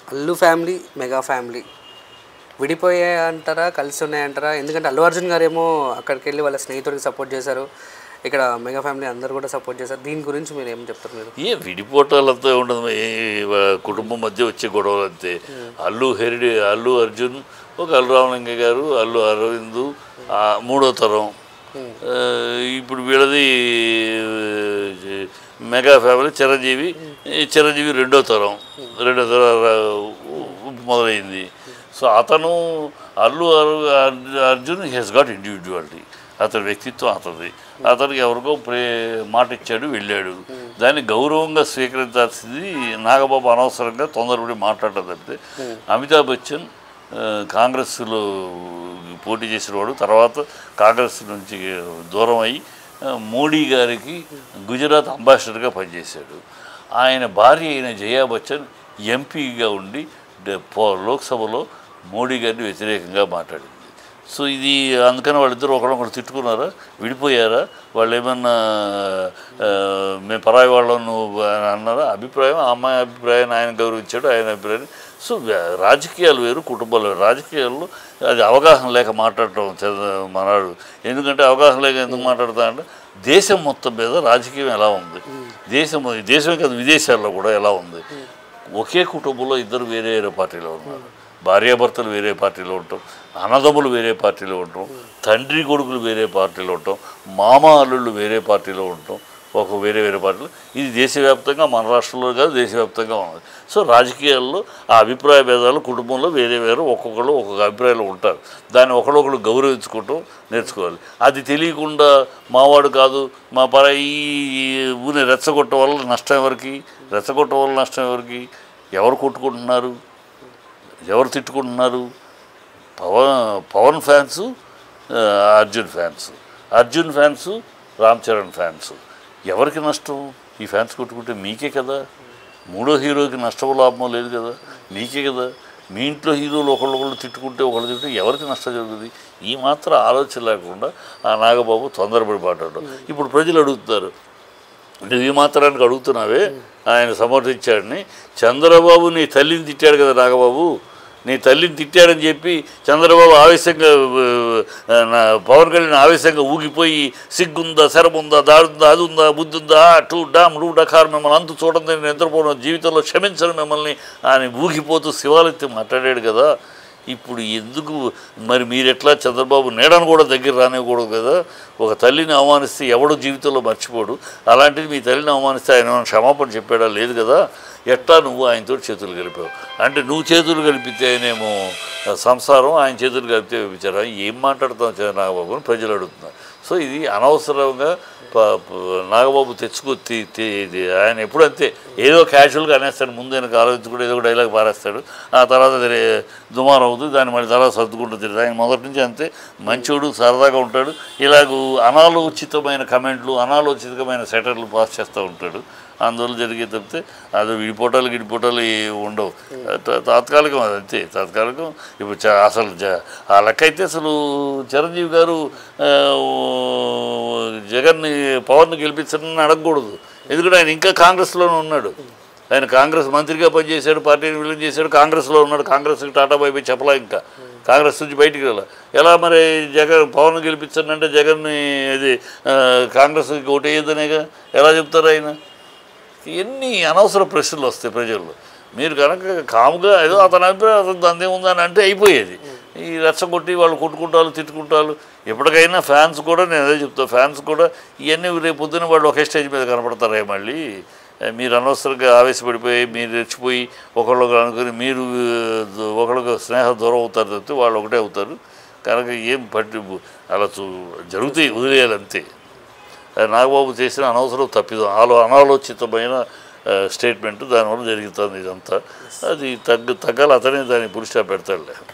Allu family mega family విడిపోయాయి అంటారా కలిసి ఉన్నాయంటారా? ఎందుకంటే అల్లు అర్జున్ గారేమో అక్కడికి వెళ్ళి వాళ్ళ స్నేహితుడికి సపోర్ట్ చేశారు, ఇక్కడ మెగా ఫ్యామిలీ అందరూ కూడా సపోర్ట్ చేశారు. దీని గురించి మీరు ఏం చెప్తారు? మీరు విడిపోవటాలతో ఉండదు, కుటుంబం మధ్య వచ్చే గొడవలు అంతే. అల్లు అర్జున్, ఒక అల్లు రామలింగయ్య గారు, అల్లు అరవింద్ మూడో తరం. ఇప్పుడు వీళ్ళది మెగా ఫ్యామిలీ చిరంజీవి రెండో తరం మొదలైంది. సో అతను అర్జున్ హెస్ గాట్ ఇండివిజువాలిటీ, అతని వ్యక్తిత్వం అతనికి ఎవరికో మాట ఇచ్చాడు, వెళ్ళాడు. దాన్ని గౌరవంగా స్వీకరించాల్సింది నాగబాబు అనవసరంగా తొందరపడి మాట్లాడటం తప్పితే. అమితాబ్ బచ్చన్ కాంగ్రెస్లో పోటీ చేసినవాడు, తర్వాత కాంగ్రెస్ నుంచి దూరం అయ్యి మోడీ గారికి గుజరాత్ అంబాసిడర్గా పనిచేశాడు. ఆయన భార్య అయిన జయా బచ్చన్ ఎంపీగా ఉండి లోక్సభలో మోడీ గారిని వ్యతిరేకంగా మాట్లాడింది. సో ఇది అందుకని వాళ్ళిద్దరూ ఒకరొకరు తిట్టుకున్నారా, విడిపోయారా, వాళ్ళు ఏమన్నా మేము పరాయి వాళ్ళను అన్నారా? అభిప్రాయం, ఆ అమ్మాయి అభిప్రాయాన్ని ఆయన గౌరవించాడు, ఆయన అభిప్రాయాన్ని. సో రాజకీయాలు వేరు, కుటుంబాలు వేరు. రాజకీయాల్లో అది అవగాహన లేక మాట్లాడటం మనాడు. ఎందుకంటే అవగాహన లేక ఎందుకు మాట్లాడతానంటే దేశం మొత్తం మీద రాజకీయం ఎలా ఉంది, దేశమే కాదు విదేశాల్లో కూడా ఎలా ఉంది. ఒకే కుటుంబంలో ఇద్దరు వేరే వేరే పార్టీలో ఉన్నారు, భార్యాభర్తలు వేరే పార్టీలో ఉంటాం, అన్నదమ్ములు వేరే పార్టీలో ఉంటాం, తండ్రి కొడుకులు వేరే పార్టీలో ఉంటాం, మామ అల్లుళ్ళు వేరే పార్టీలో ఉంటాం, వేరే పార్టీలు. ఇది దేశవ్యాప్తంగా, మన రాష్ట్రంలో కాదు దేశవ్యాప్తంగా ఉన్నది. సో రాజకీయాల్లో ఆ అభిప్రాయ భేదాలు కుటుంబంలో వేరే ఒక్కొక్కరు ఒక్కొక్క అభిప్రాయాలు ఉంటారు. దాన్ని ఒకరొకరు గౌరవించుకుంటూ నేర్చుకోవాలి. అది తెలియకుండా మావాడు కాదు మా ఈ ఊరిని రెచ్చగొట్టడం వల్ల నష్టం ఎవరికి? ఎవరు కొట్టుకుంటున్నారు, ఎవరు తిట్టుకుంటున్నారు? Pawan fans, Arjun fans, Ram Charan fans. ఎవరికి నష్టం? ఈ ఫ్యాన్స్ కొట్టుకుంటే మీకే కదా. మూడో హీరోకి నష్టం లాభం లేదు కదా, మీకే కదా. మీ ఇంట్లో హీరోలు ఒకళ్ళు తిట్టుకుంటే ఎవరికి నష్టం జరుగుతుంది? ఈ మాత్రం ఆలోచన లేకుండా ఆ నాగబాబు తొందరపడి మాట్లాడడం. ఇప్పుడు ప్రజలు అడుగుతున్నారు, నువ్వు ఈ మాత్రానికి అడుగుతున్నావే ఆయన సమర్థించాడని. చంద్రబాబు నీ తల్లిని తిట్టాడు కదా నాగబాబు, నీ తల్లిని తిట్టాడని చెప్పి చంద్రబాబు ఆవేశంగా, పవన్ కళ్యాణ్ ఆవేశంగా ఊగిపోయి సిగ్గుందా, శరముందా, దాడుందా, అది ఉందా, బుద్ధి ఉందా, డూ డకారు మిమ్మల్ని అంతు చూడండి, నేను నిద్రపోవడం జీవితంలో క్షమించను మిమ్మల్ని అని ఊగిపోతూ శివాలెత్తి మాట్లాడాడు కదా. ఇప్పుడు ఎందుకు మరి మీరెట్లా చంద్రబాబు నీడను కూడా దగ్గర రానివ్వకూడదు కదా. ఒక తల్లిని అవమానిస్తే ఎవడు జీవితంలో మర్చిపోడు. అలాంటిది మీ తల్లిని అవమానిస్తే ఆయన క్షమాపణ చెప్పాడా? లేదు కదా. ఎట్లా నువ్వు ఆయనతో చేతులు కలిపావు అంటే, నువ్వు చేతులు కలిపితేనేమో సంసారం, ఆయన చేతులు కలిపితే విచారా? ఏం మాట్లాడుతాం నాగబాబు అని ప్రజలు అడుగుతున్నారు. సో ఇది అనవసరంగా నాగబాబు తెచ్చుకొత్తి ఆయన ఎప్పుడంతే ఏదో క్యాజువల్గా అనేస్తాడు, ముందు వెనక ఆలోచించుకుంటే ఏదో డైలాగ్ పారేస్తాడు, ఆ తర్వాత దుమారం అవుతుంది, దాన్ని మళ్ళీ తర్వాత సర్దుకుంటూ తిరుగుతాడు. ఆయన మొదటి నుంచి అంతే మంచోడు, సరదాగా ఉంటాడు. ఇలాగూ అనాలోచితమైన కమెంట్లు, అనాలోచితమైన సెటర్లు పాస్ చేస్తూ ఉంటాడు. అందువల్ల జరిగే తప్పితే అది విడిపోటాలు ఉండవు. తాత్కాలికం, అది అంతే తాత్కాలికం. ఇప్పుడు అసలు ఆ లెక్క అయితే అసలు చిరంజీవి గారు పవన్ని గెలిపించాలని అడగకూడదు. ఎందుకంటే ఆయన ఇంకా కాంగ్రెస్లోనే ఉన్నాడు. ఆయన కాంగ్రెస్ మంత్రిగా పనిచేశాడు, పార్టీని విలీనం చేశాడు, కాంగ్రెస్లో ఉన్నాడు. కాంగ్రెస్కి టాటా బై చెప్పలా, ఇంకా కాంగ్రెస్ నుంచి బయటికి వెళ్ళా. ఎలా మరి పవన్ గెలిపించానంటే జగన్ని ఇది కాంగ్రెస్కి ఓటు వేయద్దనేగా ఎలా చెప్తారు ఆయన? ఎన్ని అనవసర ప్రశ్నలు వస్తాయి ప్రజల్లో. మీరు కనుక కాముగా ఏదో అతని అభిప్రాయం, అతను దాని ఉందని అంటే అయిపోయేది. ఈ రెచ్చగొట్టి వాళ్ళు కొట్టుకుంటారు, తిట్టుకుంటారు. ఎప్పటికైనా ఫ్యాన్స్ కూడా, నేను అదే చెప్తాను, ఫ్యాన్స్ కూడా ఇవన్నీ రేపు పొద్దున వాళ్ళు ఒకే స్టేజ్ మీద కనపడతారే. మళ్ళీ మీరు అనవసరంగా ఆవేశపడిపోయి, మీరు రెచ్చిపోయి ఒకళ్ళొకరు అనుకుని మీరు ఒకళ్ళకి స్నేహ దూరం అవుతారు తప్పితే వాళ్ళు ఒకటే అవుతారు. కనుక ఏం అలా జరుగుతాయి, వదిలేయాలంతే. నాగబాబు చేసిన అనవసరం తప్పిదం, అనాలోచితమైన స్టేట్మెంట్, దానివల్ల జరుగుతుంది ఇదంతా. అది తగ్గాలి, అతనే దాన్ని పురుషా పెడతాడులే.